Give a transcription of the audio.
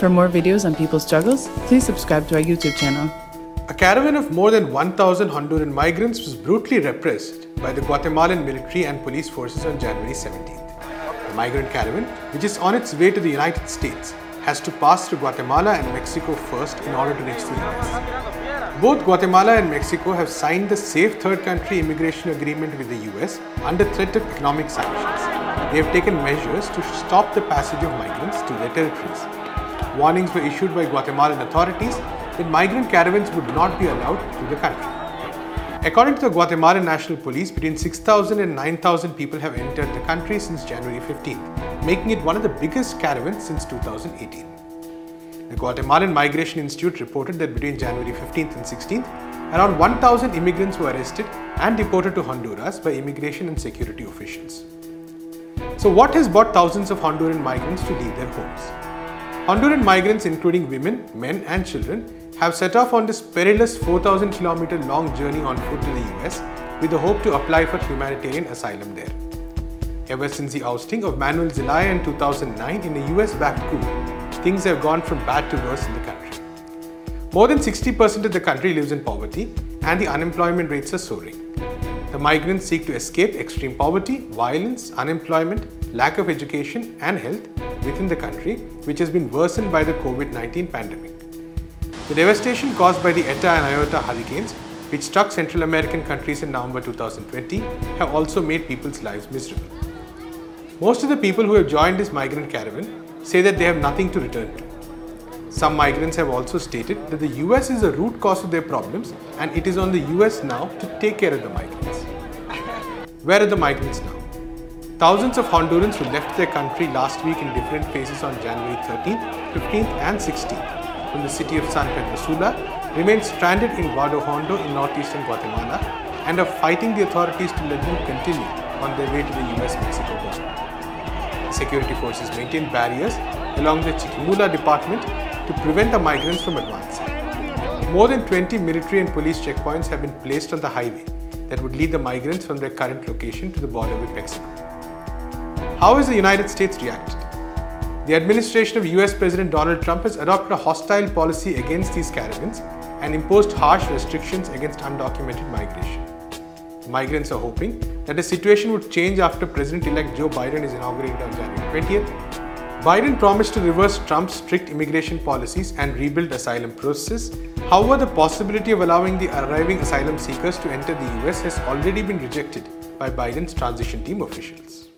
For more videos on people's struggles, please subscribe to our YouTube channel. A caravan of more than 1,000 Honduran migrants was brutally repressed by the Guatemalan military and police forces on January 17th. The migrant caravan, which is on its way to the United States, has to pass through Guatemala and Mexico first in order to reach the US. Both Guatemala and Mexico have signed the Safe Third Country Immigration Agreement with the US under threat of economic sanctions. They have taken measures to stop the passage of migrants to their territories. Warnings were issued by Guatemalan authorities that migrant caravans would not be allowed to the country. According to the Guatemalan National Police, between 6,000 and 9,000 people have entered the country since January 15th, making it one of the biggest caravans since 2018. The Guatemalan Migration Institute reported that between January 15th and 16th, around 1,000 immigrants were arrested and deported to Honduras by immigration and security officials. So what has brought thousands of Honduran migrants to leave their homes? Honduran migrants, including women, men and children, have set off on this perilous 4,000-kilometer long journey on foot to the US with the hope to apply for humanitarian asylum there. Ever since the ousting of Manuel Zelaya in 2009 in a US-backed coup, things have gone from bad to worse in the country. More than 60% of the country lives in poverty and the unemployment rates are soaring. The migrants seek to escape extreme poverty, violence, unemployment, lack of education and health within the country, which has been worsened by the COVID-19 pandemic. The devastation caused by the Eta and Iota hurricanes, which struck Central American countries in November 2020, have also made people's lives miserable. Most of the people who have joined this migrant caravan say that they have nothing to return to. Some migrants have also stated that the US is the root cause of their problems and it is on the US now to take care of the migrants. Where are the migrants now? Thousands of Hondurans who left their country last week in different phases on January 13th, 15th and 16th from the city of San Pedro Sula remain stranded in Vado Hondo in northeastern Guatemala and are fighting the authorities to let them continue on their way to the US-Mexico border. The security forces maintain barriers along the Chiquimula department to prevent the migrants from advancing. More than 20 military and police checkpoints have been placed on the highway that would lead the migrants from their current location to the border with Mexico. How has the United States reacted? The administration of US President Donald Trump has adopted a hostile policy against these caravans and imposed harsh restrictions against undocumented migration. Migrants are hoping that the situation would change after President-elect Joe Biden is inaugurated on January 20th. Biden promised to reverse Trump's strict immigration policies and rebuild asylum processes. However, the possibility of allowing the arriving asylum seekers to enter the US has already been rejected by Biden's transition team officials.